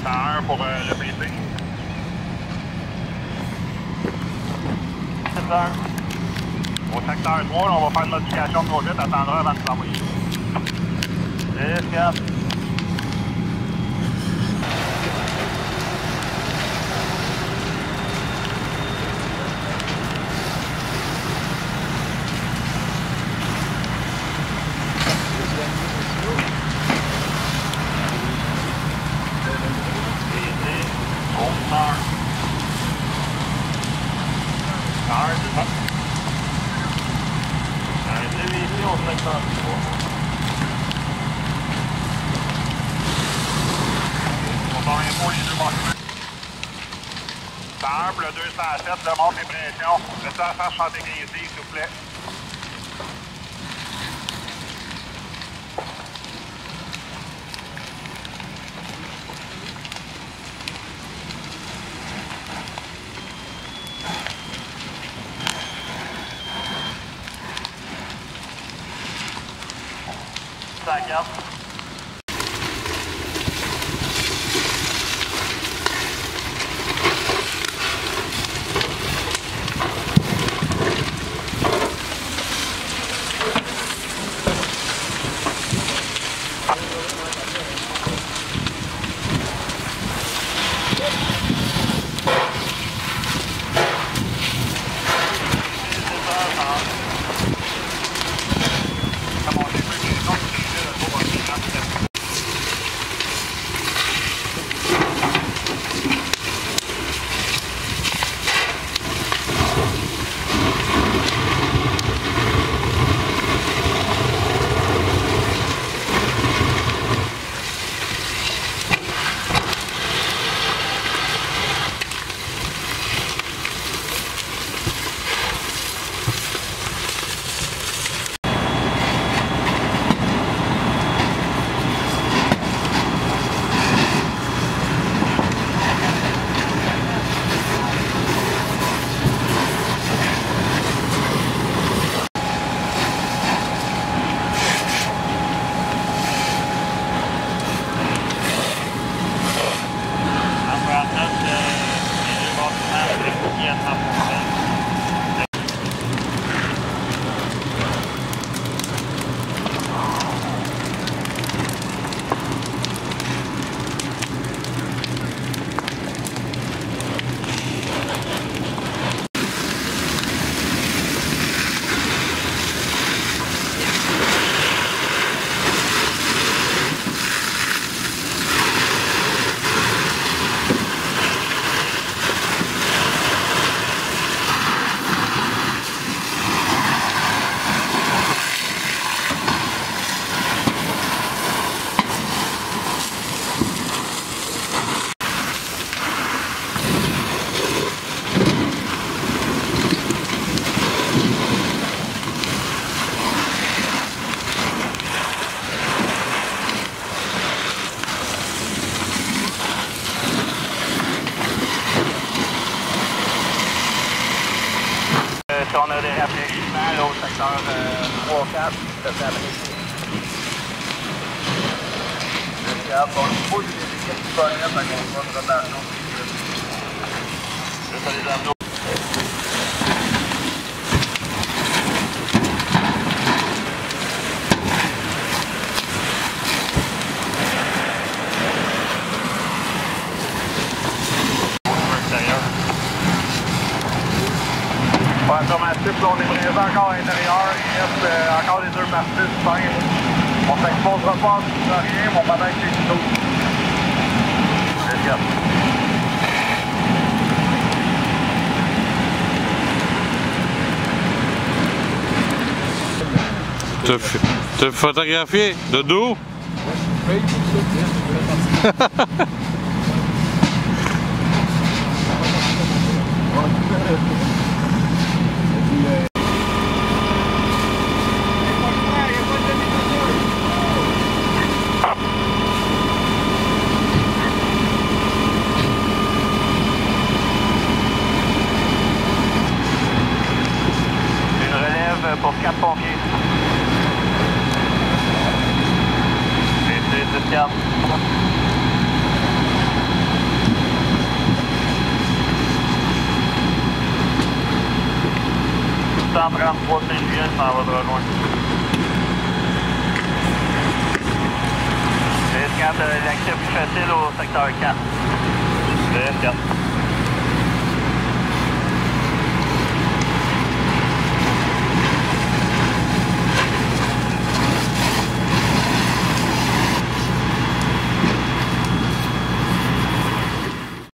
101 pour le PC. 7h. Au secteur 3, on va faire une modification de projet, t'attendras avant de s'envoyer. 10, 4. Le 207, le monte les pressions. Le 170 ici, s'il vous plaît. Ça garde. On a des rafraîchissements là, au secteur 3-4, ça fait apprécier. On pose des équipes disponibles à cause de rotation. Juste à les amener. Automatique, là, on est brisé encore à l'intérieur, il reste encore les deux parties simples. On ne s'exposera pas à rien, mais on va avec les couteaux. T'as photographié de dos? Pour 4 pompiers. C'est 10 cartes. 133 St-Julienne, ça va te rejoindre. C'est quand l'accès plus facile au secteur 4. C'est 4.